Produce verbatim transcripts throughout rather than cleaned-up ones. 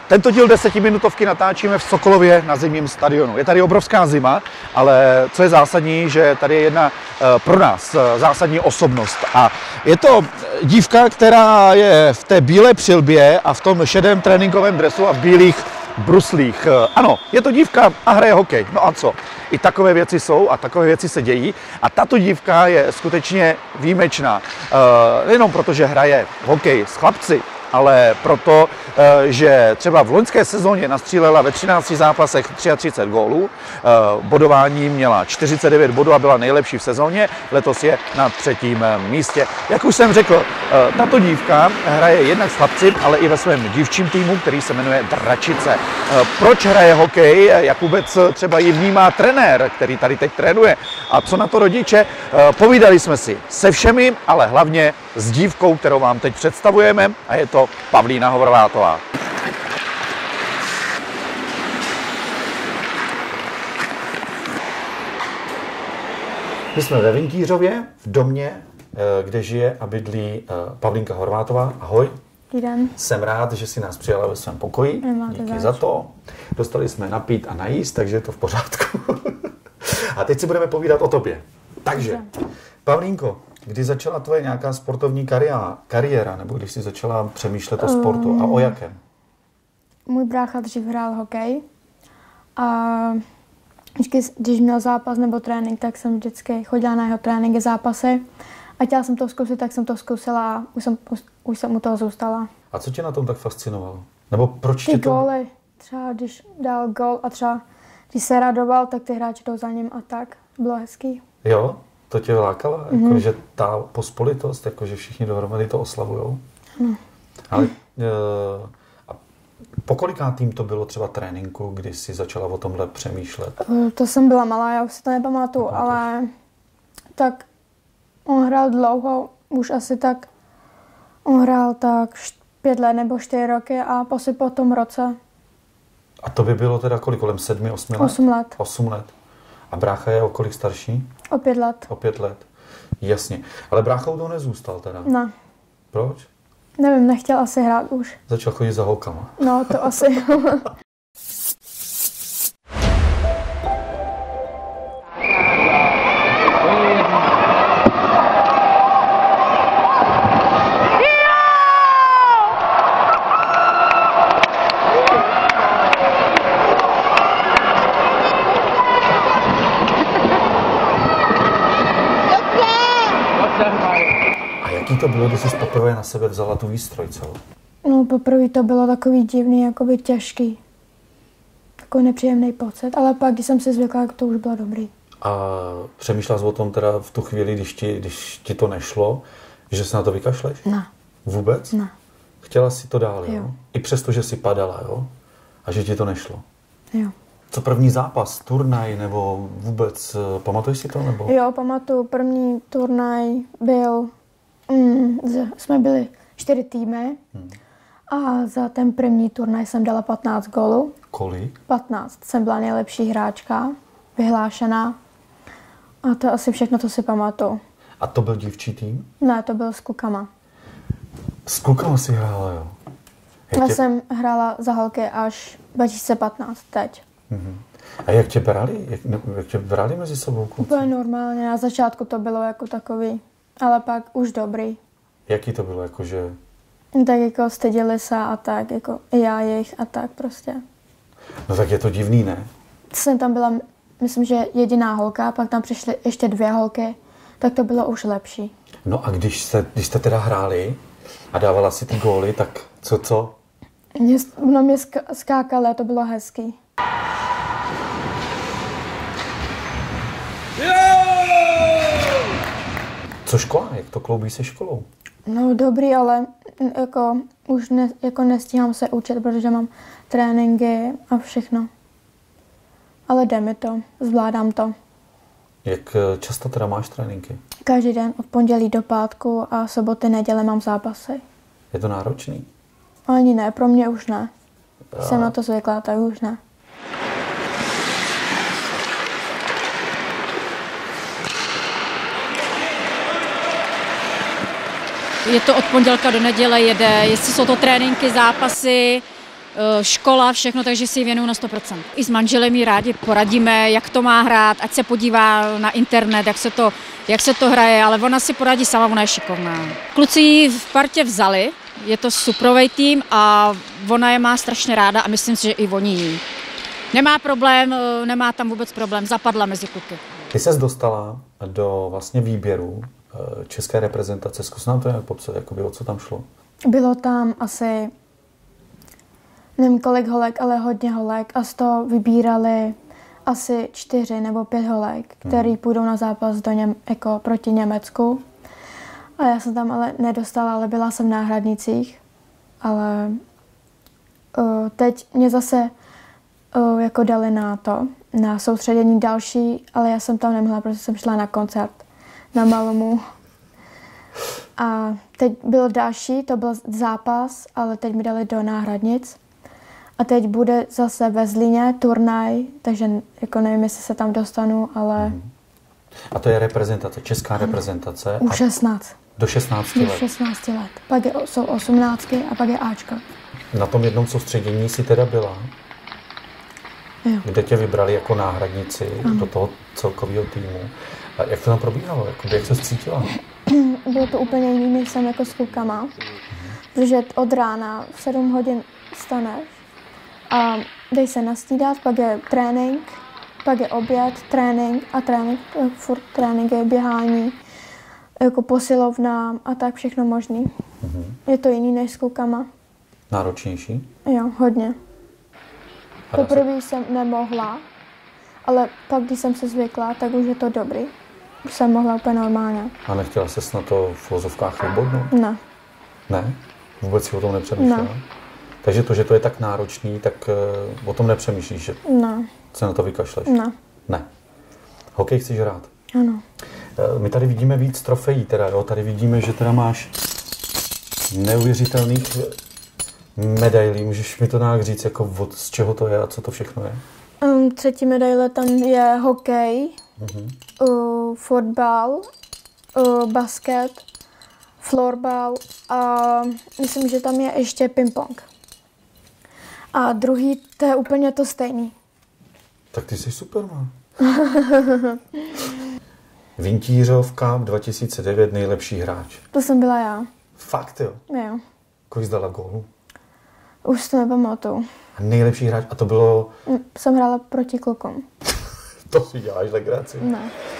Tento díl desetiminutovky natáčíme v Sokolově na zimním stadionu. Je tady obrovská zima, ale co je zásadní, že tady je jedna pro nás zásadní osobnost. A je to dívka, která je v té bílé přilbě a v tom šedém tréninkovém dresu a v bílých bruslích. Ano, je to dívka a hraje hokej. No a co? I takové věci jsou a takové věci se dějí. A tato dívka je skutečně výjimečná. Nejenom proto, že hraje hokej s chlapci, ale proto, že třeba v loňské sezóně nastřílela ve třinácti zápasech třicet tři gólů, bodování měla čtyřicet devět bodů a byla nejlepší v sezóně, letos je na třetím místě. Jak už jsem řekl, tato dívka hraje jednak s chlapci, ale i ve svém dívčím týmu, který se jmenuje Dračice. Proč hraje hokej, jak vůbec třeba ji vnímá trenér, který tady teď trénuje, a co na to rodiče, povídali jsme si se všemi, ale hlavně s dívkou, kterou vám teď představujeme, a je to Pavlína Horvátová. My jsme ve Vinkýřově, v domě, kde žije a bydlí Pavlínka Horvátová. Ahoj. Den. Jsem rád, že si nás přijala ve svém pokoji. Nemáte Díky záč. za to. Dostali jsme napít a najíst, takže je to v pořádku. A teď si budeme povídat o tobě. Takže, Pavlínko, kdy začala tvoje nějaká sportovní kariéra, kariéra nebo když jsi začala přemýšlet o sportu um, a o jakém? Můj brácha dřív hrál hokej a vždycky, když měl zápas nebo trénink, tak jsem vždycky chodila na jeho tréninky, zápasy a chtěla jsem to zkusit, tak jsem to zkusila a už jsem, už jsem u toho zůstala. A co tě na tom tak fascinovalo? Nebo proč Ty tě to... góly, třeba když dal gól a třeba když se radoval, tak ty hráči jdou za ním a tak. Bylo hezký. Jo? To tě lákalo? Mm-hmm. Jako, že ta pospolitost, jako, že všichni dohromady to oslavujou? Mm. Ale uh, a po kolikátým to bylo třeba tréninku, kdy jsi začala o tomhle přemýšlet? To jsem byla malá, já už si to nepamatuju, ale tak on hrál dlouho, už asi tak, on hrál tak pět let nebo čtyři roky a asi po tom roce. A to by bylo teda kolik, kolem sedmi, osmi let? Osm let. Osm let. A brácha je o kolik starší? O pět let. O pět let. Jasně. Ale brácha u toho nezůstal teda? Ne. Proč? Nevím, nechtěl asi hrát už. Začal chodit za holkama. No, to asi. A jaký to bylo, když jsi poprvé na sebe vzala tu výstroj celou? No, poprvé to bylo takový divný, jakoby těžký. Takový nepříjemný pocit, ale pak, když jsem si zvykla, tak to už bylo dobrý. A přemýšlela jsi o tom teda v tu chvíli, když ti, když ti to nešlo, že se na to vykašleš? Ne. Vůbec? Ne. Chtěla jsi to dál, jo? Jo. I přesto, že jsi padala, jo? A že ti to nešlo? Jo. Co první zápas, turnaj nebo vůbec, pamatuješ si to? Nebo? Jo, pamatuju, první turnaj byl, mm, jsme byli čtyři týmy hmm. a za ten první turnaj jsem dala patnáct gólů. Kolik? patnáct. Jsem byla nejlepší hráčka, vyhlášená. A to asi všechno, co si pamatuju. A to byl dívčí tým? Ne, to byl s klukama. S klukama si hrála, jo? Jak Já tě... jsem hrála za holky až dva tisíce patnáct, teď. Mhm. A jak tě brali? Jak, ne, jak tě brali mezi sebou kluci? Úplně normálně, na začátku to bylo jako takový, ale pak už dobrý. Jaký to bylo, jakože... Tak jako styděli se a tak, jako i já jejich a tak prostě. No tak je to divný, ne? Jsem tam byla, myslím, že jediná holka, pak tam přišly ještě dvě holky, tak to bylo už lepší. No a když, se, když jste teda hráli a dávala si ty góly, tak co, co? Mě, no mě skákalo, to bylo hezký. Co škola? Jak to kloubí se školou? No dobrý, ale jako už ne, jako nestíhám se učit, protože mám tréninky a všechno. Ale jde mi to, zvládám to. Jak často teda máš tréninky? Každý den od pondělí do pátku a soboty, neděle mám zápasy. Je to náročný? Ani ne, pro mě už ne. A... Jsem na to zvyklá, tak už ne. Je to od pondělka do neděle, jede, jestli jsou to tréninky, zápasy, škola, všechno, takže si ji věnuju na sto procent. I s manželem jí rádi poradíme, jak to má hrát, ať se podívá na internet, jak se to, jak se to hraje, ale ona si poradí sama, ona je šikovná. Kluci ji v partě vzali, je to suprovej tým a ona je má strašně ráda a myslím si, že i oni jí. Nemá problém, nemá tam vůbec problém, zapadla mezi kluky. Ty ses dostala do vlastně výběru české reprezentace, zkus nám to nějak popsat, jakoby, o co tam šlo? Bylo tam asi, nevím kolik holek, ale hodně holek a z toho vybírali asi čtyři nebo pět holek, který hmm. půjdou na zápas do něm, jako proti Německu. A já jsem tam ale nedostala, ale byla jsem v náhradnicích. Ale uh, teď mě zase uh, jako dali na to, na soustředění další, ale já jsem tam nemohla, protože jsem šla na koncert na Malomu. A teď byl další, to byl zápas, ale teď mi dali do náhradnic. A teď bude zase ve Zlíně turnaj, takže jako nevím, jestli se tam dostanu, ale... A to je reprezentace, česká reprezentace? U šestnáct. Do šestnácti let? Do šestnácti let. Pak je, jsou osmnáctky a pak je Ačka. Na tom jednom soustředění jsi teda byla? Jo. Kde tě vybrali jako náhradnici ano. do toho celkového týmu. A jak to tam probíhalo? Jak se cítila? Bylo to úplně jiný, než jsem jako s klukama. Mhm. Protože od rána v sedm hodin staneš a dej se nasnídat, pak je trénink, pak je oběd, trénink a trénink, furt trénink je běhání, jako posilovna a tak všechno možný. Mhm. Je to jiný než s klukama. Náročnější? Jo, hodně. Poprvé jsem nemohla, ale pak, když jsem se zvykla, tak už je to dobrý. Už jsem mohla úplně normálně. A nechtěla ses na to v vozovkách vybodnout? Ne. Ne? Vůbec si o tom nepřemýšlela? Ne. Takže to, že to je tak náročný, tak uh, o tom nepřemýšlíš, že ne. se na to vykašleš? Ne. Ne. Hokej chceš hrát? Ano. Uh, my tady vidíme víc trofejí, teda, jo? Tady vidíme, že teda máš neuvěřitelných medailí. Můžeš mi to nějak říct, jako od, z čeho to je a co to všechno je? Um, třetí medaile tam je hokej, uh-huh. uh, fotbal, uh, basket, florbal a myslím, že tam je ještě ping-pong. A druhý, to je úplně to stejný. Tak ty jsi Superman. Vintířov Cup dva tisíce devět nejlepší hráč. To jsem byla já. Fakt jo? Jo. Kolik jsi dala gólů? Už to nepamatuju. A nejlepší hráč? A to bylo... Jsem hrála proti klukům. To si děláš legraci. Ne.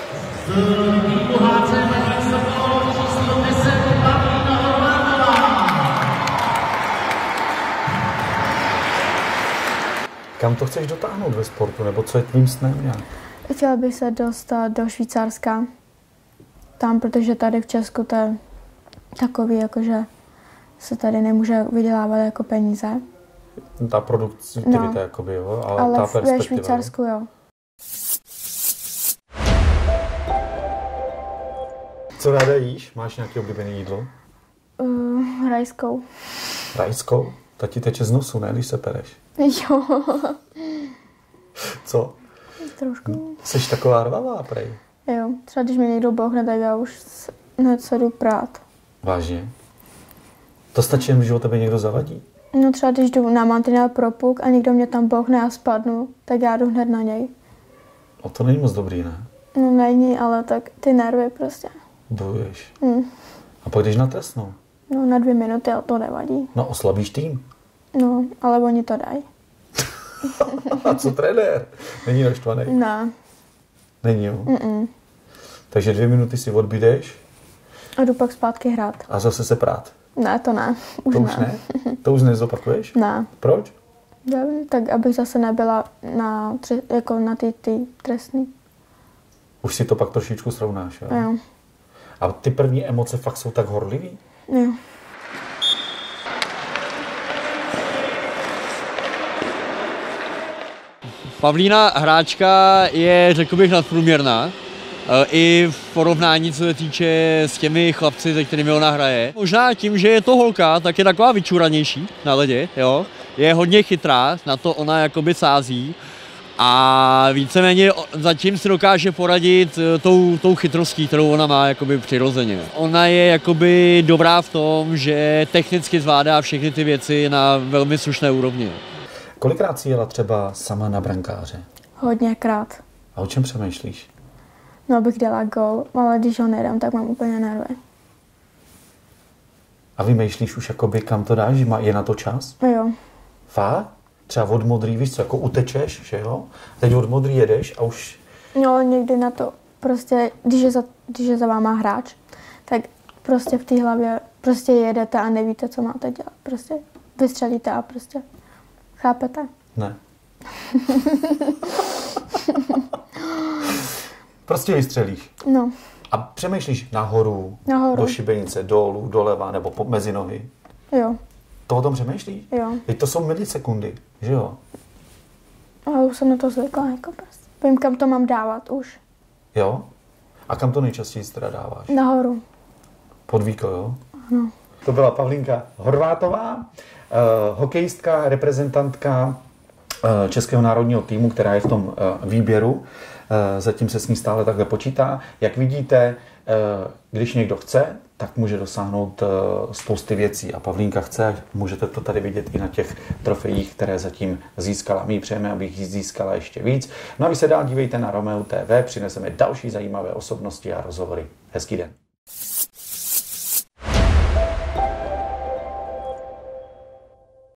Kam to chceš dotáhnout ve sportu? Nebo co je tvým snem nějak? Chtěla bych se dostat do Švýcarska. Tam, protože tady v Česku to je takový, jakože se tady nemůže vydělávat jako peníze. Ta produktivita, no. jakoby, jo? Ale, ale ta perspektiva. Ale ve Švýcarsku, jo. Co ráda jíš? Máš nějaké oblíbené jídlo? Uh, rajskou. Rajskou? Ta ti teče z nosu, ne, když se pereš? Jo. Co? Trošku. Jsi taková rvavá, prej? Jo, třeba když mi někdo bouchne, tak já už hned se jdu prát. Vážně? To stačí, když o tebe někdo zavadí? No třeba když jdu na mantinel pro puk a někdo mě tam bouchne a spadnu, tak já jdu hned na něj. O to není moc dobrý, ne? No není, ale tak ty nervy prostě. Bojuješ. Mm. A pak jdeš na trestnou? No na dvě minuty, ale to nevadí. No oslabíš tým? No, ale oni to dají. A co trenér? Není naštvaný? Ne. Není, jo? Mm-mm. Takže dvě minuty si odbydeš? A jdu pak zpátky hrát. A zase se prát? Ne, to ne. Už to už ne. ne? To už nezopakuješ? Ne. Proč? Nevím, tak abych zase nebyla na, jako na ty, ty trestný. Už si to pak trošičku srovnáš, jo? Jo. A ty první emoce fakt jsou tak horlivý? Jo. Pavlína hráčka je, řekl bych, nadprůměrná. I v porovnání, co se týče s těmi chlapci, se kterými ona hraje. Možná tím, že je to holka, tak je taková vyčuranější na ledě, jo. Je hodně chytrá, na to ona jakoby sází. A víceméně zatím si dokáže poradit tou, tou chytrostí, kterou ona má jakoby přirozeně. Ona je jakoby dobrá v tom, že technicky zvládá všechny ty věci na velmi slušné úrovni. Kolikrát jsi jela třeba sama na brankáře? Hodněkrát. A o čem přemýšlíš? No, abych dala gól, ale když ho nedám, tak mám úplně nervy. A vymýšlíš už jakoby, kam to dáš, že je na to čas? Jo. Fakt? Třeba od modrý, víš co, jako utečeš, že jo? Teď od modrý jedeš a už... No, někdy na to prostě, když je za, když je za váma hráč, tak prostě v té hlavě prostě jedete a nevíte, co máte dělat. Prostě vystřelíte a prostě chápete? Ne. Prostě vystřelíš. No. A přemýšlíš nahoru, Nahoru. do šibenice, dolů, doleva nebo po, mezi nohy. Jo. To o tom přemýšlíš? Jo. Teď to jsou milisekundy, že jo? Ale už jsem na to zvykla, jako prostě. Vím, kam to mám dávat už. Jo? A kam to nejčastěji teda dáváš? Nahoru. Pod víko, jo? Ano. To byla Pavlínka Horvátová, eh, hokejistka, reprezentantka eh, Českého národního týmu, která je v tom eh, výběru. Eh, zatím se s ní stále takhle počítá. Jak vidíte, eh, když někdo chce, tak může dosáhnout eh, spousty věcí. A Pavlínka chce, můžete to tady vidět i na těch trofejích, které zatím získala. My jí přejeme, aby jich získala ještě víc. No a vy se dál dívejte na Romeu T V, přineseme další zajímavé osobnosti a rozhovory. Hezký den.